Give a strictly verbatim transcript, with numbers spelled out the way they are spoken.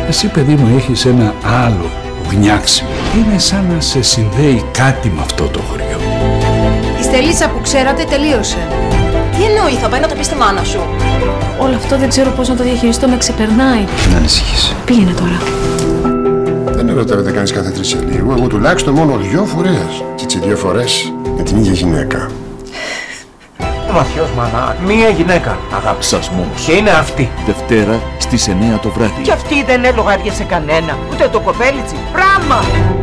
Εσύ, παιδί μου, έχεις ένα άλλο γνιάξιμο. Είναι σαν να σε συνδέει κάτι με αυτό το χωριό. Η Στελίτσα που ξέρατε τελείωσε. Τι εννοεί, θα πάει να το πει στη μάνα σου? Όλο αυτό δεν ξέρω πώς να το διαχειριστώ, με ξεπερνάει. Μην ανησυχείς. Πήγαινε τώρα. Δεν ερωτεύεται κανείς κάθε τρεις σε λίγο. Εγώ τουλάχιστον μόνο δυο φορές. Και τις δύο φορές με την ίδια γυναίκα. Βαθιός, μάνα. Μία γυναίκα. Σασμός. Και είναι αυτή. Δευτέρα στις εννιά το βράδυ. Και αυτή δεν έλογαριασε κανένα. Ούτε το κοπέλιτσι. Πράγμα!